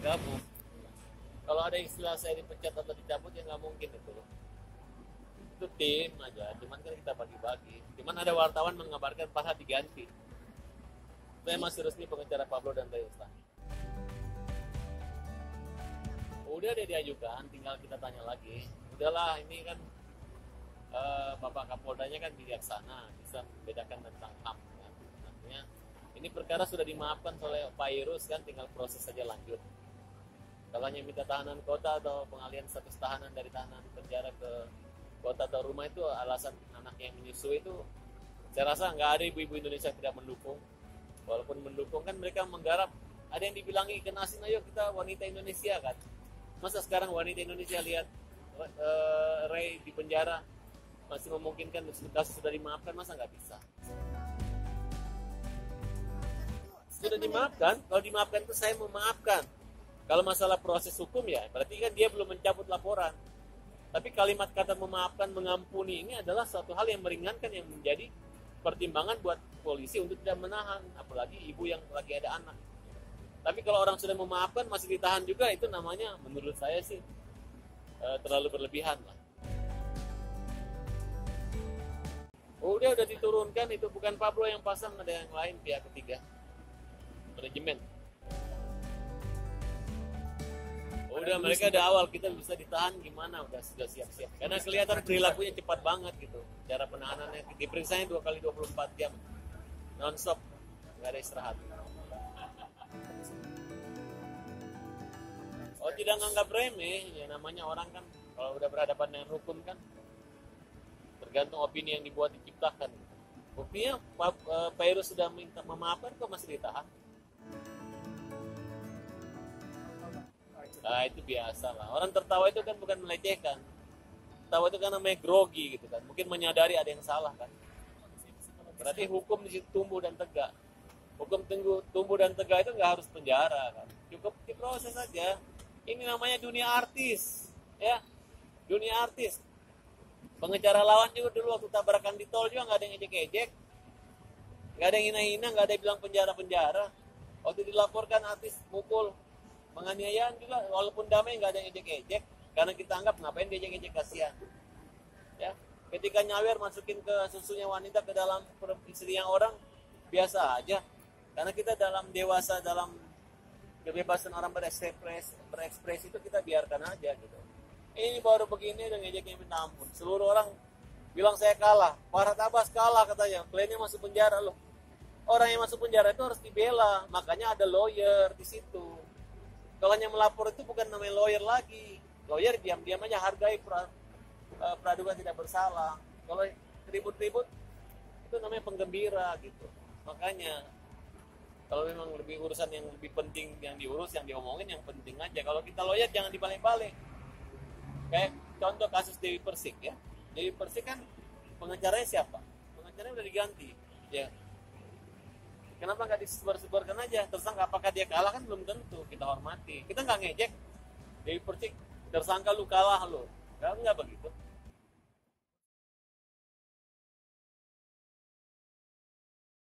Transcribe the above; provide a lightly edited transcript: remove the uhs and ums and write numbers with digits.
bergabung. Kalau ada istilah saya dipecat atau dicabut ya nggak mungkin itu loh. Itu tim aja, cuman kan kita bagi-bagi. Cuman ada wartawan mengabarkan Farhad diganti. Saya masih resmi pengacara Pablo dan Ray Ustani. Udah dia diajukan, tinggal kita tanya lagi. Udahlah, ini kan Bapak Kapoldanya kan bijaksana, bisa membedakan tentang HAM kan. Artinya ini perkara sudah dimaafkan oleh Pak Irus kan, tinggal proses saja lanjut. Kalau hanya minta tahanan kota atau pengalihan status tahanan dari tahanan penjara ke kota atau rumah itu alasan anak yang menyusui itu, saya rasa nggak ada ibu-ibu Indonesia yang tidak mendukung. Walaupun mendukung kan mereka menggarap, ada yang dibilangi ikan asin, ayo kita wanita Indonesia kan. Masa sekarang wanita Indonesia lihat Ray di penjara masih memungkinkan kasus sudah dimaafkan, masa nggak bisa? Sudah dimaafkan, kalau dimaafkan itu saya memaafkan. Kalau masalah proses hukum ya, berarti kan dia belum mencabut laporan. Tapi kalimat kata memaafkan, mengampuni ini adalah suatu hal yang meringankan, yang menjadi pertimbangan buat polisi untuk tidak menahan, apalagi ibu yang lagi ada anak. Tapi kalau orang sudah memaafkan masih ditahan juga, itu namanya menurut saya sih terlalu berlebihan lah. Udah diturunkan, itu bukan Pablo yang pasang, ada yang lain, pihak ketiga, manajemen. Udah mereka dari awal kita bisa ditahan gimana, sudah siap-siap. Karena kelihatan perilakunya cepat banget gitu. Cara penahanannya, diperiksanya 2 kali 24 jam. Non-stop, nggak ada istirahat. Oh, tidak nganggap remeh, ya namanya orang kan kalau udah berhadapan dengan hukum kan tergantung opini yang dibuat, diciptakan. Buktinya Pak Irus sudah minta memaafkan, kok masih ditahan? Nah, itu biasa lah. Orang tertawa itu kan bukan melecehkan. Tertawa itu kan namanya grogi gitu kan. Mungkin menyadari ada yang salah kan. Berarti hukum di situ tumbuh dan tegak. Hukum tumbuh dan tegak itu nggak harus penjara kan. Cukup diproses saja. Ini namanya dunia artis, ya. Dunia artis. Pengecara lawan juga dulu waktu tabrakan di tol juga nggak ada yang ejek-ejek. Nggak ada yang hina-hina, nggak ada yang bilang penjara-penjara. Waktu dilaporkan artis mukul, penganiayaan juga, walaupun damai nggak ada yang ejek-ejek, karena kita anggap ngapain dia ejek-ejek, kasihan. Ya, ketika nyawer masukin ke susunya wanita ke dalam istrinya orang, biasa aja. Karena kita dalam dewasa, dalam kebebasan orang berekspresi itu kita biarkan aja gitu. Ini baru begini udah ngejeknya minta ampun. Seluruh orang bilang saya kalah. Farhad Abbas kalah katanya, kliennya masuk penjara loh. Orang yang masuk penjara itu harus dibela, makanya ada lawyer di situ. Kalau hanya melapor itu bukan namanya lawyer lagi. Lawyer diam-diam aja, hargai praduga tidak bersalah. Kalau ribut-ribut itu namanya penggembira gitu. Makanya kalau memang lebih urusan yang lebih penting yang diurus, yang diomongin yang penting aja. Kalau kita lawyer jangan dibalik-balik. Kayak contoh kasus Dewi Persik ya. Dewi Persik kan pengacaranya siapa? Pengacaranya udah diganti. Ya. Kenapa nggak disebar-sebarkan aja? Tersangka apakah dia kalah kan belum tentu, kita hormati. Kita nggak ngejek Dewi Persik tersangka lu kalah lu. Enggak begitu.